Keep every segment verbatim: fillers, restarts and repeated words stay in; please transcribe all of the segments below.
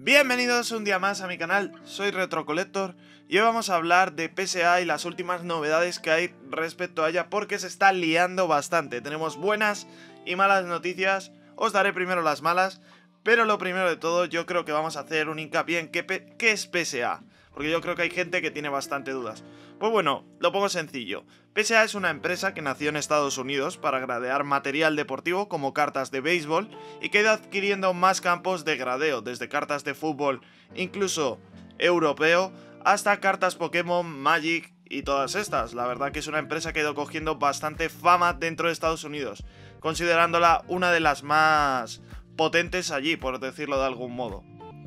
Bienvenidos un día más a mi canal, soy Retrocollector y hoy vamos a hablar de P S A y las últimas novedades que hay respecto a ella porque se está liando bastante. Tenemos buenas y malas noticias, os daré primero las malas, pero lo primero de todo yo creo que vamos a hacer un hincapié en qué, qué es P S A, porque yo creo que hay gente que tiene bastante dudas. Pues bueno, lo pongo sencillo. P S A es una empresa que nació en Estados Unidos para gradear material deportivo como cartas de béisbol y que ha ido adquiriendo más campos de gradeo, desde cartas de fútbol, incluso europeo, hasta cartas Pokémon, Magic y todas estas. La verdad que es una empresa que ha ido cogiendo bastante fama dentro de Estados Unidos, considerándola una de las más potentes allí, por decirlo de algún modo.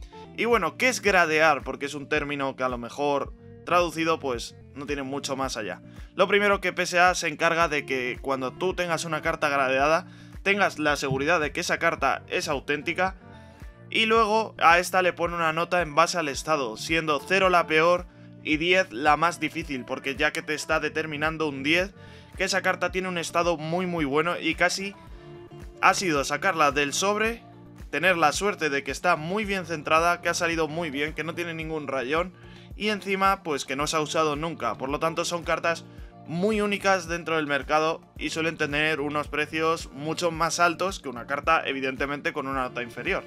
Y bueno, ¿qué es gradear? Porque es un término que a lo mejor traducido pues no tiene mucho más allá. Lo primero, que P S A se encarga de que cuando tú tengas una carta gradeada tengas la seguridad de que esa carta es auténtica y luego a esta le pone una nota en base al estado, siendo cero la peor y diez la más difícil, porque ya que te está determinando un diez que esa carta tiene un estado muy muy bueno y casi ha sido sacarla del sobre, tener la suerte de que está muy bien centrada, que ha salido muy bien, que no tiene ningún rayón y encima pues que no se ha usado nunca. Por lo tanto son cartas muy únicas dentro del mercado y suelen tener unos precios mucho más altos que una carta evidentemente con una nota inferior.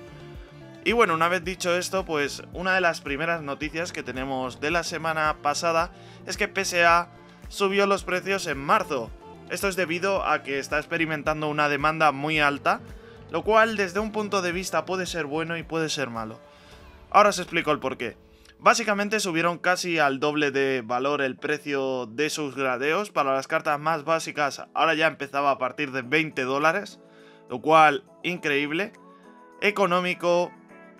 Y bueno, una vez dicho esto, pues una de las primeras noticias que tenemos de la semana pasada es que P S A subió los precios en marzo. Esto es debido a que está experimentando una demanda muy alta, lo cual desde un punto de vista puede ser bueno y puede ser malo. Ahora os explico el porqué. Básicamente subieron casi al doble de valor el precio de sus gradeos. Para las cartas más básicas ahora ya empezaba a partir de veinte dólares, lo cual increíble. Económico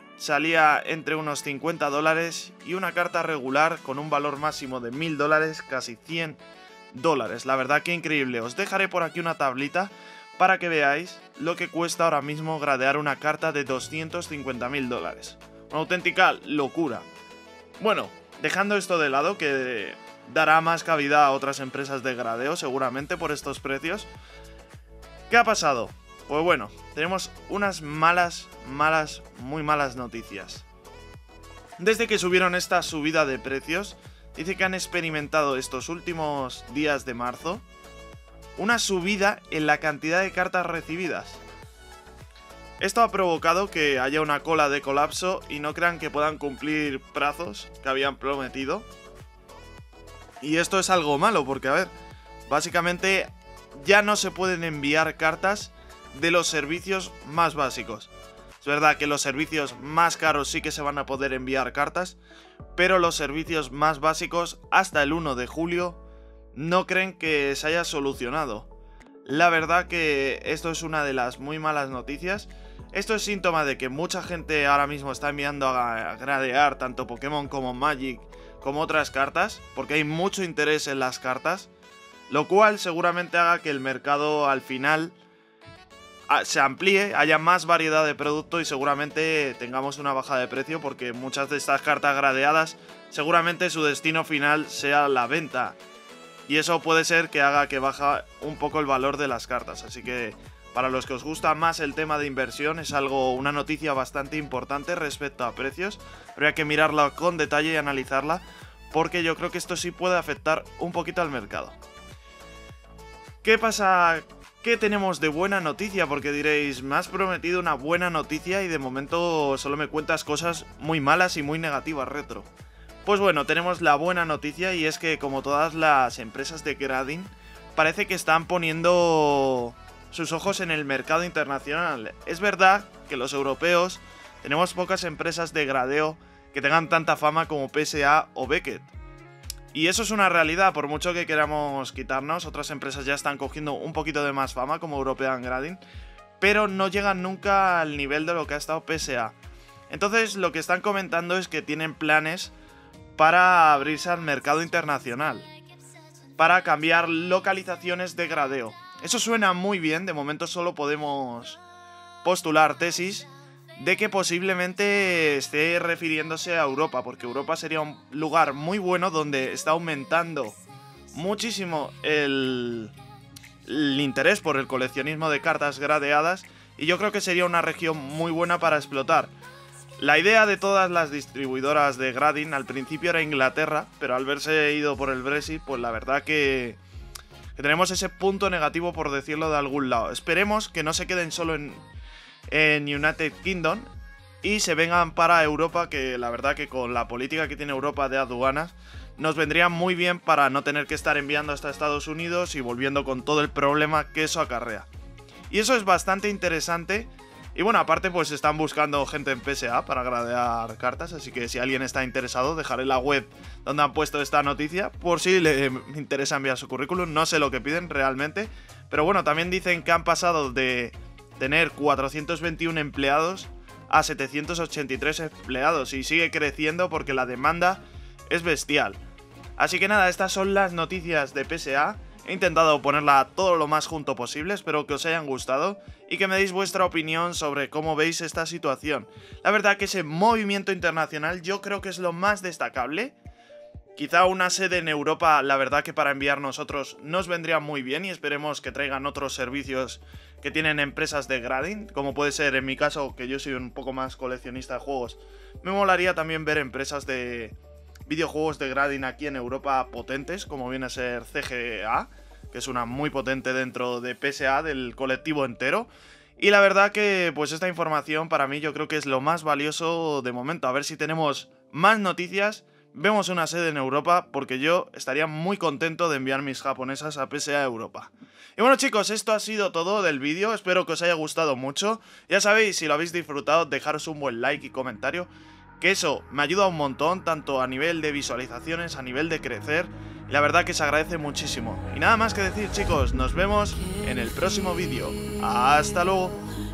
salía entre unos cincuenta dólares y una carta regular con un valor máximo de mil dólares, casi cien dólares. La verdad que increíble. Os dejaré por aquí una tablita para que veáis lo que cuesta ahora mismo gradear una carta de doscientos cincuenta mil dólares. Una auténtica locura. Bueno, dejando esto de lado, que dará más cabida a otras empresas de gradeo seguramente por estos precios, ¿qué ha pasado? Pues bueno, tenemos unas malas, malas, muy malas noticias. Desde que subieron esta subida de precios, dice que han experimentado estos últimos días de marzo una subida en la cantidad de cartas recibidas. Esto ha provocado que haya una cola de colapso y no crean que puedan cumplir plazos que habían prometido. Y esto es algo malo porque, a ver, básicamente ya no se pueden enviar cartas de los servicios más básicos. Es verdad que los servicios más caros sí que se van a poder enviar cartas, pero los servicios más básicos hasta el uno de julio no creen que se haya solucionado. La verdad que esto es una de las muy malas noticias. Esto es síntoma de que mucha gente ahora mismo está enviando a gradear tanto Pokémon como Magic como otras cartas, porque hay mucho interés en las cartas, lo cual seguramente haga que el mercado al final se amplíe, haya más variedad de producto y seguramente tengamos una baja de precio, porque muchas de estas cartas gradeadas seguramente su destino final sea la venta. Y eso puede ser que haga que baje un poco el valor de las cartas. Así que para los que os gusta más el tema de inversión es algo, una noticia bastante importante respecto a precios. Pero hay que mirarla con detalle y analizarla, porque yo creo que esto sí puede afectar un poquito al mercado. ¿Qué pasa? ¿Qué tenemos de buena noticia? Porque diréis, me has prometido una buena noticia y de momento solo me cuentas cosas muy malas y muy negativas, Retro. Pues bueno, tenemos la buena noticia y es que, como todas las empresas de grading, parece que están poniendo sus ojos en el mercado internacional. Es verdad que los europeos tenemos pocas empresas de gradeo que tengan tanta fama como P S A o Beckett. Y eso es una realidad, por mucho que queramos quitarnos, otras empresas ya están cogiendo un poquito de más fama como European Grading, pero no llegan nunca al nivel de lo que ha estado P S A. Entonces lo que están comentando es que tienen planes para abrirse al mercado internacional, para cambiar localizaciones de gradeo. Eso suena muy bien, de momento solo podemos postular tesis de que posiblemente esté refiriéndose a Europa, porque Europa sería un lugar muy bueno donde está aumentando muchísimo el, el interés por el coleccionismo de cartas gradeadas y yo creo que sería una región muy buena para explotar. La idea de todas las distribuidoras de Gradin al principio era Inglaterra, pero al verse ido por el Brexit, pues la verdad que, que tenemos ese punto negativo, por decirlo de algún lado. Esperemos que no se queden solo en, en United Kingdom y se vengan para Europa, que la verdad que con la política que tiene Europa de aduanas nos vendría muy bien para no tener que estar enviando hasta Estados Unidos y volviendo con todo el problema que eso acarrea. Y eso es bastante interesante. Y bueno, aparte pues están buscando gente en P S A para gradear cartas, así que si alguien está interesado dejaré la web donde han puesto esta noticia por si le interesa enviar su currículum. No sé lo que piden realmente, pero bueno, también dicen que han pasado de tener cuatrocientos veintiuno empleados a setecientos ochenta y tres empleados y sigue creciendo porque la demanda es bestial. Así que nada, estas son las noticias de P S A. He intentado ponerla todo lo más junto posible, espero que os hayan gustado y que me deis vuestra opinión sobre cómo veis esta situación. La verdad que ese movimiento internacional yo creo que es lo más destacable. Quizá una sede en Europa, la verdad que para enviar nosotros nos vendría muy bien y esperemos que traigan otros servicios que tienen empresas de Gradin, como puede ser en mi caso, que yo soy un poco más coleccionista de juegos. Me molaría también ver empresas de videojuegos de Gradin aquí en Europa potentes, como viene a ser C G A, que es una muy potente dentro de P S A, del colectivo entero. Y la verdad que pues esta información para mí yo creo que es lo más valioso de momento. A ver si tenemos más noticias, vemos una sede en Europa, porque yo estaría muy contento de enviar mis japonesas a P S A Europa. Y bueno chicos, esto ha sido todo del vídeo, espero que os haya gustado mucho. Ya sabéis, si lo habéis disfrutado, dejaros un buen like y comentario, que eso me ayuda un montón, tanto a nivel de visualizaciones, a nivel de crecer, y la verdad que se agradece muchísimo. Y nada más que decir chicos, nos vemos en el próximo vídeo. ¡Hasta luego!